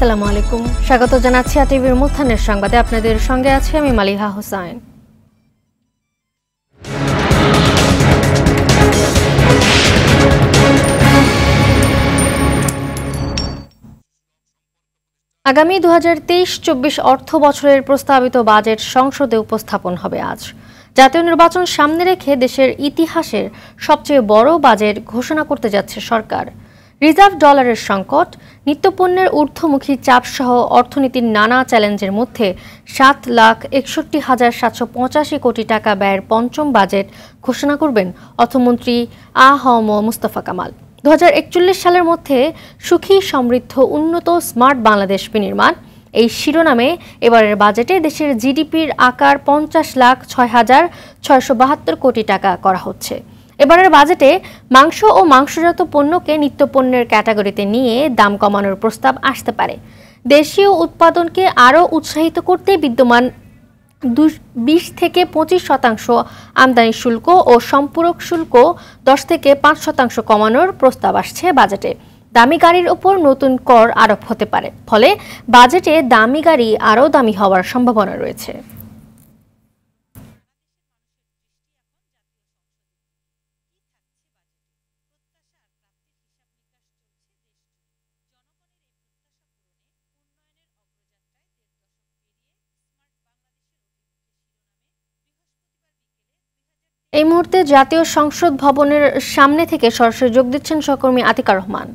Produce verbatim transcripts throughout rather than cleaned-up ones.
আসসালামু আলাইকুম, স্বাগত জানাচ্ছি আরটিভির মোধ্যানের সংবাদে। আপনাদের সঙ্গে আছি আমি মালিহা হোসাইন। আগামী দু হাজার তেইশ চব্বিশ অর্থ বছরের প্রস্তাবিত বাজেট সংসদে উপস্থাপন হবে আজ। জাতীয় নির্বাচন সামনে রেখে দেশের ইতিহাসের সবচেয়ে বড় বাজেট ঘোষণা করতে যাচ্ছে সরকার। রিজার্ভ ডলারের সংকট, নিত্যপণ্যের ঊর্ধ্বমুখী চাপসহ অর্থনীতির নানা চ্যালেঞ্জের মধ্যে সাত লাখ একষট্টি হাজার সাতশো পঁচাশি কোটি টাকা ব্যয়ের পঞ্চম বাজেট ঘোষণা করবেন অর্থমন্ত্রী আ হ ম মুস্তফা কামাল। দু হাজার একচল্লিশ সালের মধ্যে সুখী, সমৃদ্ধ, উন্নত, স্মার্ট বাংলাদেশ বিনির্মাণ এই শিরোনামে এবারের বাজেটে দেশের জিডিপির আকার পঞ্চাশ লাখ ছয় হাজার ছয়শো বাহাত্তর কোটি টাকা করা হচ্ছে। এবারের বাজেটে মাংস ও মাংসজাত পণ্যকে নিত্যপণ্যের ক্যাটাগরিতে নিয়ে দাম কমানোর প্রস্তাব আসতে পারে। দেশীয় উৎপাদনকে আরও উৎসাহিত করতে বিদ্যমান বিশ থেকে পঁচিশ শতাংশ আমদানি শুল্ক ও সম্পূরক শুল্ক দশ থেকে পাঁচ শতাংশ কমানোর প্রস্তাব আসছে বাজেটে। দামি গাড়ির ওপর নতুন কর আরোপ হতে পারে, ফলে বাজেটে দামি গাড়ি আরও দামি হওয়ার সম্ভাবনা রয়েছে। এই মুহূর্তে জাতীয় সংসদ ভবনের সামনে থেকে সরাসরি যোগ দিচ্ছেন সহকর্মী আতিকা রহমান।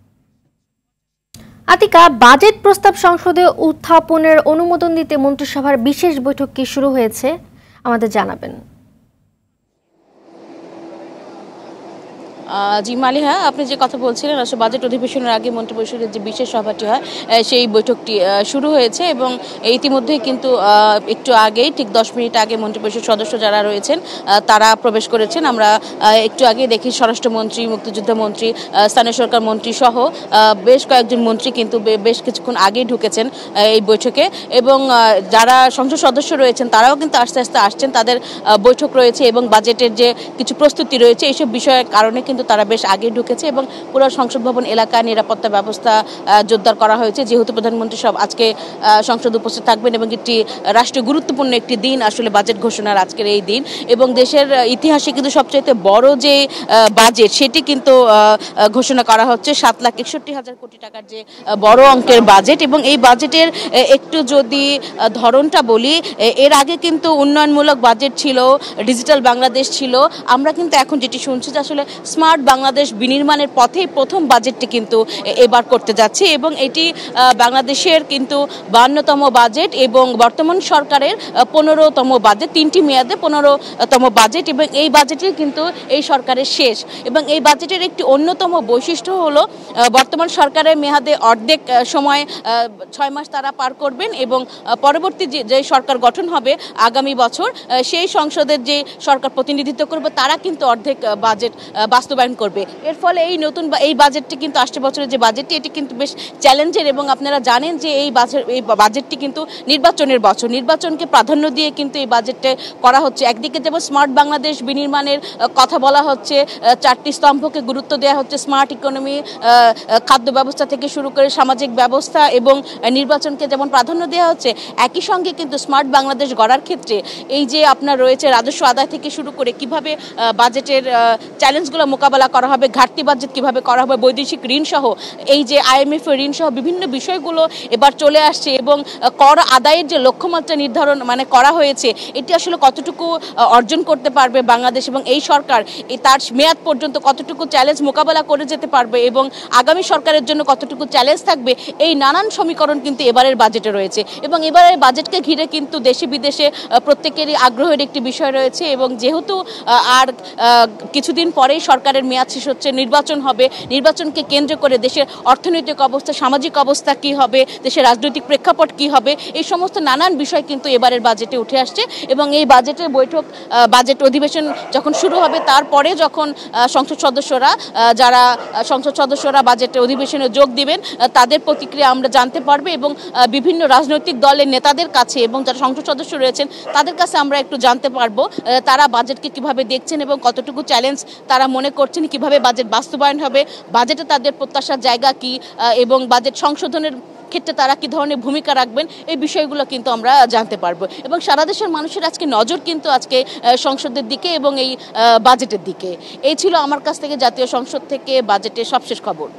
আতিকা, বাজেট প্রস্তাব সংসদে উত্থাপনের অনুমোদন দিতে মন্ত্রিসভার বিশেষ বৈঠক কি শুরু হয়েছে, আমাদের জানাবেন। জি মালিহা, আপনি যে কথা বলছিলেন, আসলে বাজেট অধিবেশনের আগে মন্ত্রিপরিষদের যে বিশেষ সভাটি হয় সেই বৈঠকটি শুরু হয়েছে এবং ইতিমধ্যেই কিন্তু একটু আগেই ঠিক দশ মিনিট আগে মন্ত্রিপরিষদ সদস্য যারা রয়েছেন তারা প্রবেশ করেছেন। আমরা একটু আগে দেখি স্বরাষ্ট্রমন্ত্রী, মুক্তিযুদ্ধ মন্ত্রী, স্থানীয় সরকার মন্ত্রী সহ বেশ কয়েকজন মন্ত্রী কিন্তু বেশ কিছুক্ষণ আগেই ঢুকেছেন এই বৈঠকে এবং যারা সংসদ সদস্য রয়েছেন তারাও কিন্তু আস্তে আস্তে আসছেন। তাদের বৈঠক রয়েছে এবং বাজেটের যে কিছু প্রস্তুতি রয়েছে এইসব বিষয়ের কারণে কিন্তু তারা বেশ আগে ঢুকেছে এবং পুরো সংসদ ভবন এলাকায় নিরাপত্তা ব্যবস্থা জোরদার করা হয়েছে, যেহেতু প্রধানমন্ত্রী সব আজকে সংসদে উপস্থিত থাকবেন এবং একটি রাষ্ট্রীয় গুরুত্বপূর্ণ একটি দিন আসলে বাজেট ঘোষণার আজকের এই দিন। এবং দেশের ইতিহাসে কিন্তু সবচাইতে বড় যে বাজেট সেটি কিন্তু ঘোষণা করা হচ্ছে, সাত লাখ একষট্টি হাজার কোটি টাকার যে বড় অঙ্কের বাজেট। এবং এই বাজেটের একটু যদি ধরনটা বলি, এর আগে কিন্তু উন্নয়নমূলক বাজেট ছিল, ডিজিটাল বাংলাদেশ ছিল। আমরা কিন্তু এখন যেটি শুনছি যে আসলে স্মার্ট বাংলাদেশ বিনির্মাণের পথেই প্রথম বাজেটটি কিন্তু এবার করতে যাচ্ছে এবং এটি বাংলাদেশের কিন্তু বায়ান্নতম বাজেট এবং বর্তমান সরকারের পনেরোতম বাজেট, তিনটি মেয়াদে পনেরোতম বাজেট এবং এই বাজেটই কিন্তু এই সরকারের শেষ। এবং এই বাজেটের একটি অন্যতম বৈশিষ্ট্য হলো বর্তমান সরকারের মেয়াদে অর্ধেক সময় ছয় মাস তারা পার করবেন এবং পরবর্তী যে সরকার গঠন হবে আগামী বছর সেই সংসদের যে সরকার প্রতিনিধিত্ব করবে তারা কিন্তু অর্ধেক বাজেট বাস্তবায়ন করবে। এর ফলে এই নতুন এই বাজেটটি কিন্তু আসছে বছরের যে বাজেটটি এটি কিন্তু বেশ চ্যালেঞ্জের এবং আপনারা জানেন যে এই বাজেট এই বাজেটটি কিন্তু নির্বাচনের বছর, নির্বাচনকে প্রাধান্য দিয়ে কিন্তু এই বাজেটে করা হচ্ছে। একদিকে যেমন স্মার্ট বাংলাদেশ বিনির্মাণের কথা বলা হচ্ছে, চারটি স্তম্ভকে গুরুত্ব দেওয়া হচ্ছে, স্মার্ট ইকোনমি, খাদ্য ব্যবস্থা থেকে শুরু করে সামাজিক ব্যবস্থা এবং নির্বাচনকে যেমন প্রাধান্য দেওয়া হচ্ছে, একই সঙ্গে কিন্তু স্মার্ট বাংলাদেশ গড়ার ক্ষেত্রে এই যে আপনার রয়েছে রাজস্ব আদায় থেকে শুরু করে কিভাবে বাজেটের চ্যালেঞ্জগুলো মোকাবেলা করা হবে, ঘাটতি বাজেট কিভাবে করা হবে, বৈদেশিক ঋণ সহ এই যে আইএমএফ এর ঋণ সহ বিভিন্ন বিষয়গুলো এবার চলে আসছে এবং কর আদায়ের যে লক্ষ্যমাত্রা নির্ধারণ মানে করা হয়েছে এটি আসলে কতটুকু অর্জন করতে পারবে বাংলাদেশ এবং এই সরকার এই তার মেয়াদ পর্যন্ত কতটুকু চ্যালেঞ্জ মোকাবেলা করে যেতে পারবে এবং আগামী সরকারের জন্য কতটুকু চ্যালেঞ্জ থাকবে, এই নানান সমীকরণ কিন্তু এবারের বাজেটে রয়েছে। এবং এবারের বাজেটকে ঘিরে কিন্তু দেশে বিদেশে প্রত্যেকেরই আগ্রহের একটি বিষয় রয়েছে এবং যেহেতু আর কিছুদিন পরেই সরকারের মেয়াদ শেষ হচ্ছে, নির্বাচন হবে, নির্বাচনকে কেন্দ্র করে দেশের অর্থনৈতিক অবস্থা, সামাজিক অবস্থা কি হবে, দেশের রাজনৈতিক প্রেক্ষাপট কি হবে, এই সমস্ত নানান বিষয় কিন্তু এবারের বাজেটে উঠে আসছে। এবং এই বাজেটের বৈঠক, বাজেট অধিবেশন যখন শুরু হবে তারপরে যখন সংসদ সদস্যরা যারা সংসদ সদস্যরা বাজেটের অধিবেশনে যোগ দিবেন তাদের প্রতিক্রিয়া আমরা জানতে পারবো এবং বিভিন্ন রাজনৈতিক দলের নেতাদের কাছে এবং যারা সংসদ সদস্য রয়েছেন তাদের কাছে আমরা একটু জানতে পারবো তারা বাজেটকে কিভাবে দেখছেন এবং কতটুকু চ্যালেঞ্জ তারা মনে করছেন, কিভাবে বাজেট বাস্তবায়ন হবে, বাজেটে তাদের প্রত্যাশার জায়গা কি এবং বাজেট সংশোধনের ক্ষেত্রে তারা কি ধরনের ভূমিকা রাখবেন এই বিষয়গুলো কিন্তু আমরা জানতে পারবো। এবং সারা দেশের মানুষের আজকে নজর কিন্তু আজকে সংসদের দিকে এবং এই বাজেটের দিকে। এই ছিল আমার কাছ থেকে জাতীয় সংসদ থেকে বাজেটের সবশেষ খবর।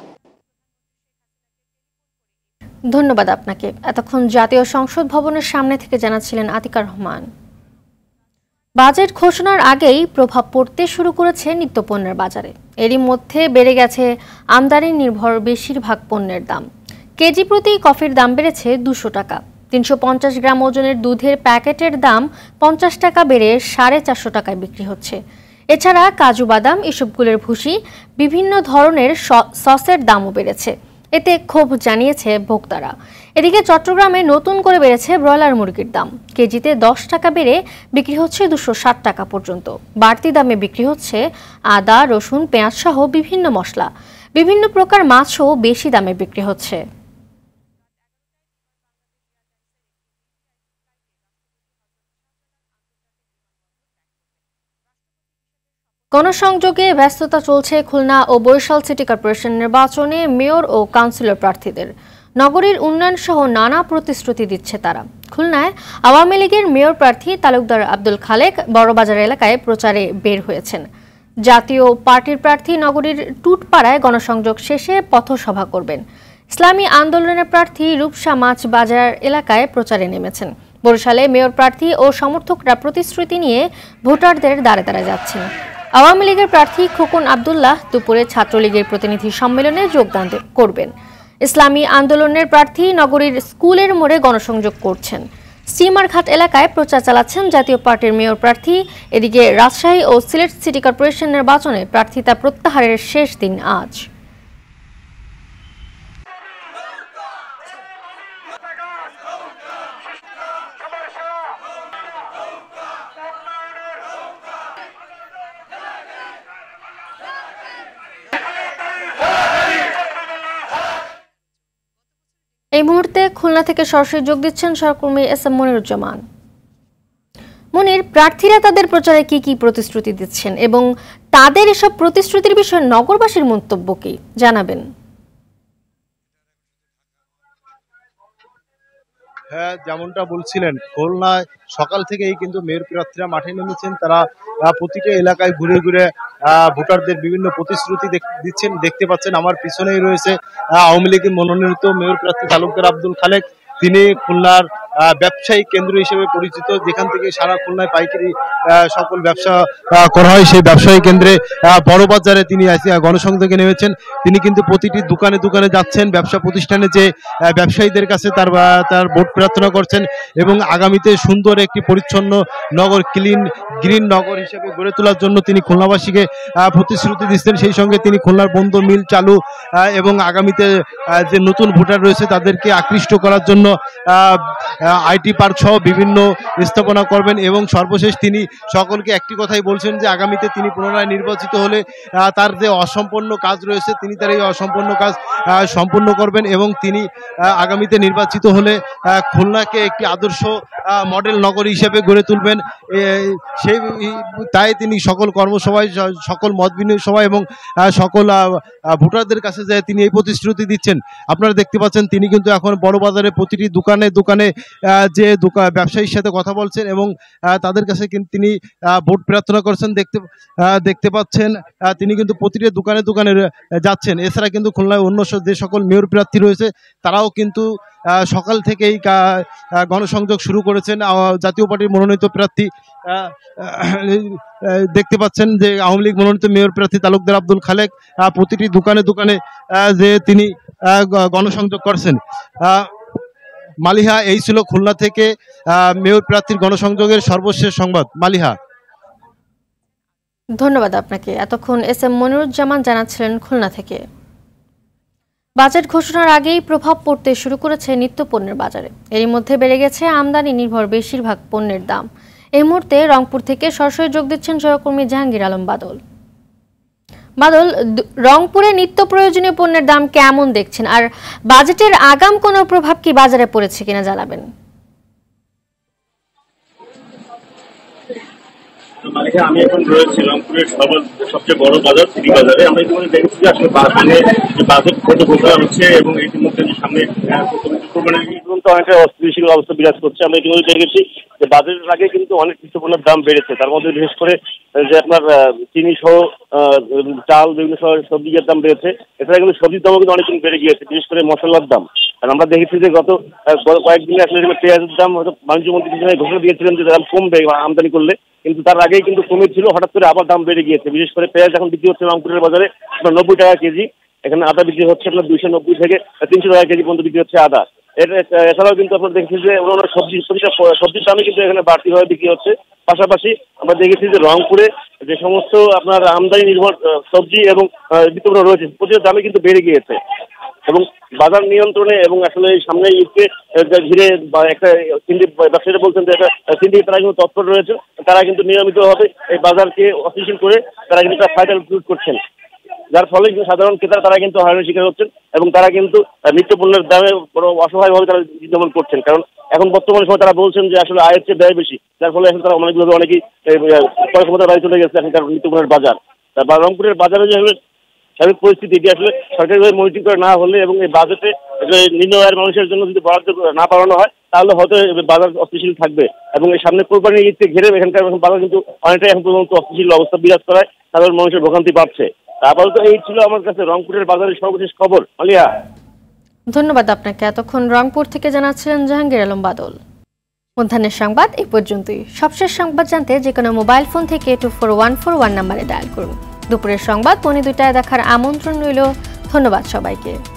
ধন্যবাদ আপনাকে। এতক্ষণ জাতীয় সংসদ ভবনের সামনে থেকে জানাচ্ছিলেন আতিকা রহমান। বাজেট ঘোষণার আগেই প্রভাব পড়তে শুরু করেছে নিত্যপণ্যের বাজারে। এরই মধ্যে বেড়ে গেছে আমদানি নির্ভর বেশিরভাগ পণ্যের দাম। কেজি প্রতি কফির দাম বেড়েছে দুশো টাকা। তিনশো পঞ্চাশ গ্রাম ওজনের দুধের প্যাকেটের দাম পঞ্চাশ টাকা বেড়ে সাড়ে চারশো টাকায় বিক্রি হচ্ছে। এছাড়া কাজু বাদাম, ইসবগুলের ভুসি, বিভিন্ন ধরনের সসের দামও বেড়েছে। এতে ক্ষোভ জানিয়েছে ভোক্তারা। এদিকে চট্টগ্রামে নতুন করে বেড়েছে ব্রয়লার মুরগির দাম। কেজিতে দশ টাকা বেড়ে বিক্রি হচ্ছে দুশো ষাট টাকা পর্যন্ত। বাড়তি দামে বিক্রি হচ্ছে আদা, রসুন, পেঁয়াজ সহ বিভিন্ন মশলা। বিভিন্ন প্রকার মাছও বেশি দামে বিক্রি হচ্ছে। গণসংযোগে ব্যস্ততা চলছে খুলনা ও বরিশাল সিটি কর্পোরেশন নির্বাচনে মেয়র ও কাউন্সিলর প্রার্থীদের। নগরীর উন্নয়ন সহ নানা প্রতিশ্রুতি দিচ্ছে তারা। খুলনায় আওয়ামী লীগের মেয়র প্রার্থী তালুকদার আব্দুল খালেক বড়বাজার এলাকায় প্রচারে বের হয়েছেন। জাতীয় পার্টির প্রার্থী নগরীর টুটপাড়ায় গণসংযোগ শেষে পথসভা করবেন। ইসলামী আন্দোলনের প্রার্থী রূপসা মাছ বাজার এলাকায় প্রচারে নেমেছেন। বরিশালে মেয়র প্রার্থী ও সমর্থকরা প্রতিশ্রুতি নিয়ে ভোটারদের দ্বারে দ্বারে যাচ্ছেন। আওয়ামী লীগের প্রার্থী খোকন আবদুল্লাহ দুপুরে ছাত্রলীগের প্রতিনিধি সম্মেলনে যোগদান করবেন। ইসলামী আন্দোলনের প্রার্থী নগরীর স্কুলের মোড়ে গণসংযোগ করছেন। স্টিমারঘাট এলাকায় প্রচার চালাচ্ছেন জাতীয় পার্টির মেয়র প্রার্থী। এদিকে রাজশাহী ও সিলেট সিটি কর্পোরেশন নির্বাচনে প্রার্থিতা প্রত্যাহারের শেষ দিন আজ। এই মুহূর্তে খুলনা থেকে সরাসরি যোগ দিচ্ছেন সহকর্মী এস এম মনিরুজ্জামান। মনির, প্রার্থীরা তাদের প্রচারে কি কি প্রতিশ্রুতি দিচ্ছেন এবং তাদের এসব প্রতিশ্রুতির বিষয়ে নগরবাসীর মন্তব্য কি জানাবেন? হ্যাঁ, যেমনটা বলছিলেন, খুলনায় সকাল থেকেই কিন্তু মেয়র প্রার্থীরা মাঠে নেমেছেন। তারা প্রতিটা এলাকায় ঘুরে ঘুরে ভোটারদের বিভিন্ন প্রতিশ্রুতি দিচ্ছেন। দেখতে পাচ্ছেন আমার পিছনেই রয়েছে আওয়ামী লীগের মনোনীত মেয়র প্রার্থী তালুকদার আব্দুল খালেক। তিনি খুলনার ব্যবসায়ী কেন্দ্র হিসেবে পরিচিত, যেখান থেকে সারা খুলনায় পাইকারি সকল ব্যবসা করা হয়। সেই ব্যবসায়ী কেন্দ্রে বড় বাজারে তিনি গণসংযোগে নেমেছেন। তিনি কিন্তু প্রতিটি দোকানে দোকানে যাচ্ছেন, ব্যবসা প্রতিষ্ঠানে যে ব্যবসায়ীদের কাছে তার তার ভোট প্রার্থনা করছেন এবং আগামীতে সুন্দর একটি পরিচ্ছন্ন নগর, ক্লিন গ্রিন নগর হিসেবে গড়ে তোলার জন্য তিনি খুলনাবাসীকে প্রতিশ্রুতি দিচ্ছেন। সেই সঙ্গে তিনি খুলনার বন্ধ মিল চালু এবং আগামীতে যে নতুন ভোটার রয়েছে তাদেরকে আকৃষ্ট করার জন্য আইটি পার্ক সহ বিভিন্ন স্থাপনা করবেন। এবং সর্বশেষ তিনি সকলকে একটি কথাই বলছেন যে আগামীতে তিনি পুনরায় নির্বাচিত হলে তার যে অসম্পূর্ণ কাজ রয়েছে তিনি তার এই অসম্পূর্ণ কাজ সম্পূর্ণ করবেন এবং তিনি আগামীতে নির্বাচিত হলে খুলনাকে একটি আদর্শ মডেল নগরী হিসেবে গড়ে তুলবেন। সেই তাই তিনি সকল কর্মসভায়, সকল মত বিনিময় সভা এবং সকল ভোটারদের কাছে যায় তিনি এই প্রতিশ্রুতি দিচ্ছেন। আপনারা দেখতে পাচ্ছেন তিনি কিন্তু এখন বড় বাজারে প্রতিটি দোকানে দোকানে যে দোকান ব্যবসায়ীর সাথে কথা বলছেন এবং তাদের কাছে কিন্তু তিনি ভোট প্রার্থনা করছেন। দেখতে দেখতে পাচ্ছেন তিনি কিন্তু প্রতিটি দোকানে দোকানে যাচ্ছেন। এছাড়া কিন্তু খুলনায় অন্য যে সকল মেয়র প্রার্থী রয়েছে তারাও কিন্তু সকাল থেকেই গণসংযোগ শুরু করেছেন। জাতীয় পার্টির মনোনীত প্রার্থী দেখতে পাচ্ছেন যে আওয়ামী লীগ মনোনীত মেয়র প্রার্থী তালুকদার আব্দুল খালেক প্রতিটি দোকানে দোকানে যে তিনি গণসংযোগ করছেন। মালিহা, এই ছিল খুলনা থেকে মেয়র প্রার্থীর গণসংযোগের সর্বশেষ সংবাদ। মালিহা, ধন্যবাদ আপনাকে। এতক্ষণ এস এম মনিরুজ্জামান জানাচ্ছিলেন খুলনা থেকে। বাজেট ঘোষণার আগেই প্রভাব পড়তে শুরু করেছে নিত্যপণ্যের বাজারে। এরই মধ্যে বেড়ে গেছে আমদানি নির্ভর বেশিরভাগ পণ্যের দাম। এই মুহূর্তে রংপুর থেকে সরাসরি যোগ দিচ্ছেন সহকর্মী জাহাঙ্গীর আলম বাদল। বাদল, রংপুরে নিত্য প্রয়োজনীয় পণ্যের দাম কেমন দেখছেন, আর বাজেটের আগাম কোনো প্রভাব কি বাজারে পড়েছে কিনা জানাবেন? মালিকা, আমি এখন রয়েছি রংপুরের সবার সবচেয়ে বড় বাজার সিটি বাজারে। আমরা ইতিমধ্যে দেখছি যে আসলে বাজারে যে বাজেট কত ঘোষণা হচ্ছে এবং ইতিমধ্যে যে সামনে অনেকটা অস্থিতিশীল অবস্থা বিরাজ করছে। আমরা ইতিমধ্যে দেখেছি যে বাজেটের আগে কিন্তু অনেক নিত্যপণ্যের দাম বেড়েছে, তার মধ্যে বিশেষ করে যে আপনার চিনি সহ চাল বিভিন্ন সবজির দাম বেড়েছে। এছাড়া কিন্তু সবজির দামও কিন্তু অনেকদিন বেড়ে গিয়েছে, বিশেষ করে মশলার দাম। আর আমরা দেখেছি যে গত কয়েকদিনে আসলে পেঁয়াজের দাম হয়তো বাণিজ্য মন্ত্রী ঘোষণা দিয়েছিলেন যে দাম কমবে আমদানি করলে, কিন্তু তার আগেই কিন্তু কমেছিল, হঠাৎ করে আবার দাম বেড়ে গিয়েছে। বিশেষ করে পেঁয়াজ এখন বিক্রি হচ্ছে রংপুরের বাজারে আপনার নব্বই টাকা কেজি, এখানে আদা বিক্রি হচ্ছে আপনার দুইশো নব্বই থেকে তিনশো টাকা কেজি পর্যন্ত বিক্রি হচ্ছে আদা। এছাড়াও কিন্তু আপনার দেখেছি যে অন্যান্য সবজি সবজিটা সবজির দামে কিন্তু এখানে বাড়তিভাবে বিক্রি হচ্ছে। পাশাপাশি আমরা দেখেছি যে রংপুরে যে সমস্ত আপনার আমদানি নির্ভর সবজি এবং বিতরণ রয়েছে প্রতিটা দামে কিন্তু বেড়ে গিয়েছে। এবং বাজার নিয়ন্ত্রণে এবং আসলে সামনে ঈদকে ঘিরে একটা সিন্ডি ব্যবসায়ীরা বলছেন যে একটা সিন্ডি তারা কিন্তু তৎপর রয়েছে, তারা কিন্তু নিয়মিতভাবে এই বাজারকে অস্থিতিশীল করে তারা কিন্তু একটা ফায়দা লুট করছেন, যার ফলে সাধারণ ক্রেতা তারা কিন্তু হয়রানির শিকার হচ্ছেন এবং তারা কিন্তু নিত্যপণ্যের দামে বড় অসহায়ভাবে তারা জীবন করছেন। কারণ এখন বর্তমান সময় তারা বলছেন যে আসলে আয়ের চেয়ে ব্যয় বেশি, যার ফলে এখন তারা অনেকভাবে অনেকেই ক্রয় ক্ষমতার বাইরে চলে গেছে এখনকার নিত্যপণ্যের বাজার। বা রংপুরের বাজারে যে স্বাভাবিক পরিস্থিতি এটি আসলে সরকারিভাবে মনিটরিং করে না হলে এবং এই বাজেটে নিম্ন আয়ের মানুষের জন্য যদি বরাদ্দ না বাড়ানো হয় তাহলে হয়তো বাজার অস্থিতিশীল থাকবে। এবং এই সামনে কোরবানি ঈদকে ঘিরে এখানকার বাজার কিন্তু অনেকটাই এখন পর্যন্ত অস্থিতিশীল অবস্থা বিরাজ করায় সাধারণ মানুষের ভোগান্তি বাড়ছে। আপাতত এই ছিল আমার কাছে রংপুরের বাজারের সর্বশেষ খবর। মালিয়া, ধন্যবাদ আপনাকে। এতক্ষণ রংপুর থেকে জানাচ্ছিলেন জাহাঙ্গীর আলম বাদল। মধ্যাহ্নের সংবাদ এই পর্যন্তই। সবশেষ সংবাদ জানতে যে কোনো মোবাইল ফোন থেকে two four one four one নাম্বারে ডায়াল করুন। দুপুরের সংবাদ পৌনে দুটায় দেখার আমন্ত্রণ রইল। ধন্যবাদ সবাইকে।